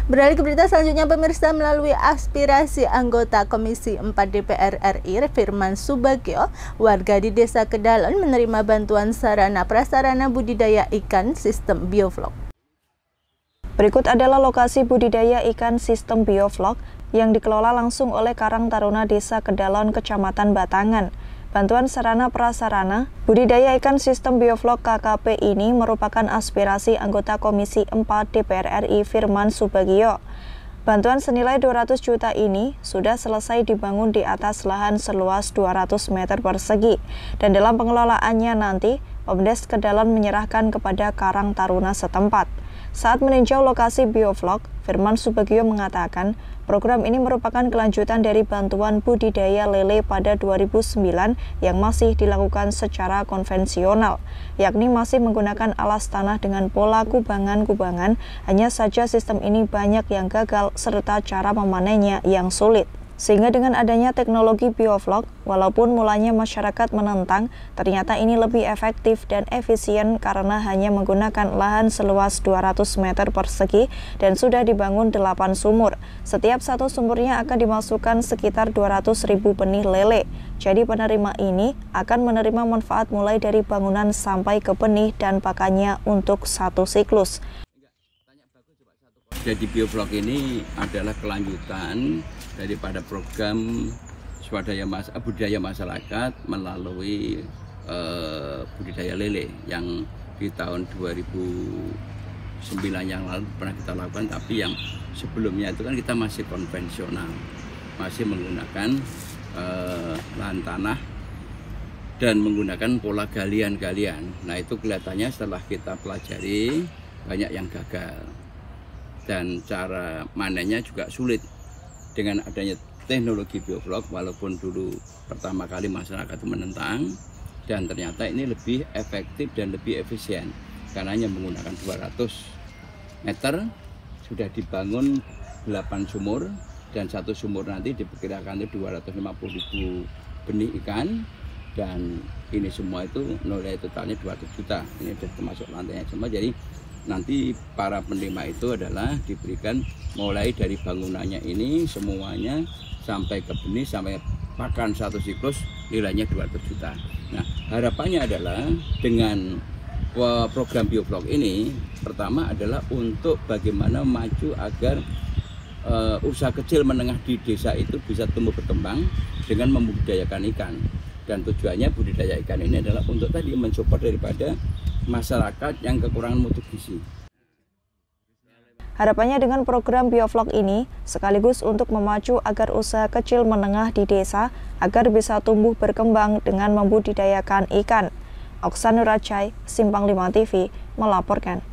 Beralih ke berita selanjutnya, pemirsa, melalui aspirasi anggota Komisi 4 DPR RI Firman Subagio, warga di Desa Kedalon menerima bantuan sarana prasarana budidaya ikan sistem bioflok. Berikut adalah lokasi budidaya ikan sistem bioflok yang dikelola langsung oleh Karang Taruna Desa Kedalon, Kecamatan Batangan. Bantuan sarana prasarana budidaya ikan sistem bioflok KKP ini merupakan aspirasi anggota Komisi 4 DPR RI Firman Subagio. Bantuan senilai 200 juta ini sudah selesai dibangun di atas lahan seluas 200 meter persegi, dan dalam pengelolaannya nanti Pemdes Kedalon menyerahkan kepada Karang Taruna setempat. Saat meninjau lokasi bioflok, Firman Subagio mengatakan program ini merupakan kelanjutan dari bantuan budidaya lele pada 2009 yang masih dilakukan secara konvensional, yakni masih menggunakan alas tanah dengan pola kubangan-kubangan, hanya saja sistem ini banyak yang gagal serta cara memanennya yang sulit. Sehingga dengan adanya teknologi bioflok, walaupun mulanya masyarakat menentang, ternyata ini lebih efektif dan efisien karena hanya menggunakan lahan seluas 200 meter persegi dan sudah dibangun 8 sumur. Setiap satu sumurnya akan dimasukkan sekitar 200.000 benih lele. Jadi penerima ini akan menerima manfaat mulai dari bangunan sampai ke benih dan pakannya untuk satu siklus. Jadi bioflok ini adalah kelanjutan daripada program budidaya masyarakat melalui budidaya lele yang di tahun 2009 yang lalu pernah kita lakukan, tapi yang sebelumnya itu kan kita masih konvensional, masih menggunakan lahan tanah dan menggunakan pola galian-galian. Nah, itu kelihatannya setelah kita pelajari banyak yang gagal dan cara manennya juga sulit. Dengan adanya teknologi bioflok, walaupun dulu pertama kali masyarakat itu menentang, dan ternyata ini lebih efektif dan lebih efisien karena hanya menggunakan 200 meter sudah dibangun 8 sumur, dan satu sumur nanti diperkirakan itu 250.000 benih ikan, dan ini semua itu nilai totalnya 200 juta. Ini sudah termasuk lantainya semua. Jadi nanti para penerima itu adalah diberikan mulai dari bangunannya ini semuanya sampai ke benih sampai pakan satu siklus nilainya 200 juta. Nah, harapannya adalah dengan program bioflok ini pertama adalah untuk bagaimana maju agar usaha kecil menengah di desa itu bisa tumbuh berkembang dengan membudidayakan ikan. Dan tujuannya budidaya ikan ini adalah untuk tadi mensupport daripada masyarakat yang kekurangan mutu gizi. Harapannya dengan program bioflok ini sekaligus untuk memacu agar usaha kecil menengah di desa agar bisa tumbuh berkembang dengan membudidayakan ikan. Oksanuracai, Simpang 5 TV, melaporkan.